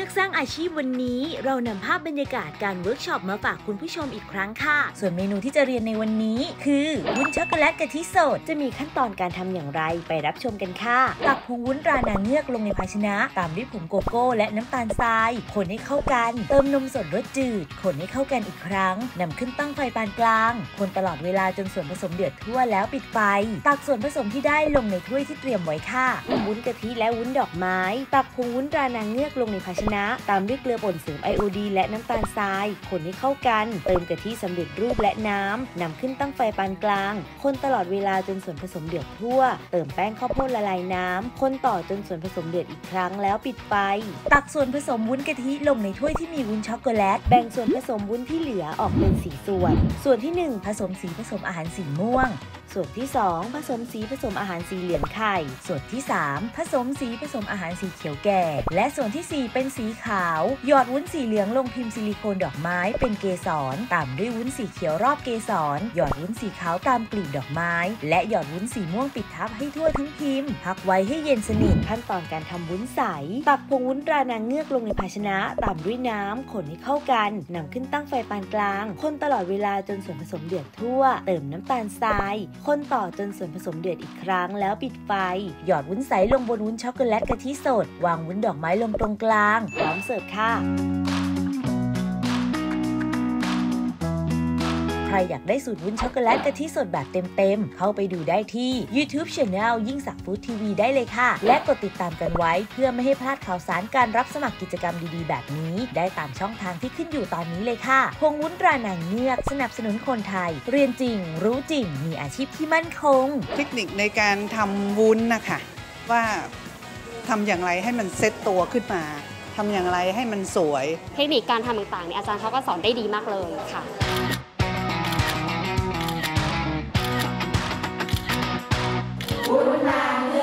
อกสร้างอาชีพวันนี้เรานำภาพบรรยากาศการเวิร์กช็อปมาฝากคุณผู้ชมอีกครั้งค่ะส่วนเมนูที่จะเรียนในวันนี้คือวุ้นช็อกโกแลตกะทิสดจะมีขั้นตอนการทำอย่างไรไปรับชมกันค่ะตักผงวุ้นตรานางเงือกลงในภาชนะตามด้วยผงโกโก้และน้ำตาลทรายคนให้เข้ากันเติมนมสดรสจืดคนให้เข้ากันอีกครั้งนำขึ้นตั้งไฟปานกลางคนตลอดเวลาจนส่วนผสมเดือดทั่วแล้วปิดไฟตักส่วนผสมที่ได้ลงในถ้วยที่เตรียมไว้ค่ะวุ้นกะทิและวุ้นดอกไม้ตักผงวุ้นตรานางเงือกลงในภาชนะตามด้วยเกลือป่นเสริมไอโอดีนและน้ำตาลทรายคนให้เข้ากันเติมกะทิสำเร็จรูปและน้ำนำขึ้นตั้งไฟปานกลางคนตลอดเวลาจนส่วนผสมเดือดทั่วเติมแป้งข้าวโพดละลายน้ำคนต่อจนส่วนผสมเดือดอีกครั้งแล้วปิดไฟตักส่วนผสมวุ้นกะทิลงในถ้วยที่มีวุ้นช็อกโกแลตแบ่งส่วนผสมวุ้นที่เหลือออกเป็น4ส่วนที่1ผสมสีผสมอาหารสีม่วงส่วนที่2ผสมสีผสมอาหารสีเหลืองไข่ส่วนที่3ผสมสีผสมอาหารสีเขียวแก่และส่วนที่4เป็นสีขาวหยอดวุ้นสีเหลืองลงพิมพ์ซิลิโคนดอกไม้เป็นเกสรตามด้วยวุ้นสีเขียวรอบเกสรหยอดวุ้นสีขาวตามกลีบดอกไม้และหยอดวุ้นสีม่วงปิดทับให้ทั่วทั้งพิมพ์พักไว้ให้เย็นสนิทขั้นตอนการทำวุ้นใสตักผงวุ้นตรานางเงือกลงในภาชนะตามด้วยน้ำคนให้เข้ากันนำขึ้นตั้งไฟปานกลางคนตลอดเวลาจนส่วนผสมเดือดทั่วเติมน้ำตาลทรายคนต่อจนส่วนผสมเดือดอีกครั้งแล้วปิดไฟหยอดวุ้นใสลงบนวุ้นช็อกโกแลตกะทิสดวางวุ้นดอกไม้ลงตรงกลางพร้อมเสิร์ฟค่ะใครอยากได้สูตรวุ้นช็อกโกแลตกะทิสดแบบเต็มๆเข้าไปดูได้ที่ YouTube Channel ยิ่งศักดิ์ฟู้ดทีวีได้เลยค่ะและกดติดตามกันไว้เพื่อไม่ให้พลาดข่าวสารการรับสมัครกิจกรรมดีๆแบบนี้ได้ตามช่องทางที่ขึ้นอยู่ตอนนี้เลยค่ะผงวุ้นตรานางเงือกสนับสนุนคนไทยเรียนจริงรู้จริงมีอาชีพที่มั่นคงเทคนิคในการทำวุ้นนะคะว่าทำอย่างไรให้มันเซ็ตตัวขึ้นมาทำอย่างไรให้มันสวยเทคนิคการทำต่างๆเนี่ยอาจารย์เขาก็สอนได้ดีมากเลยค่ะวุ้นนาง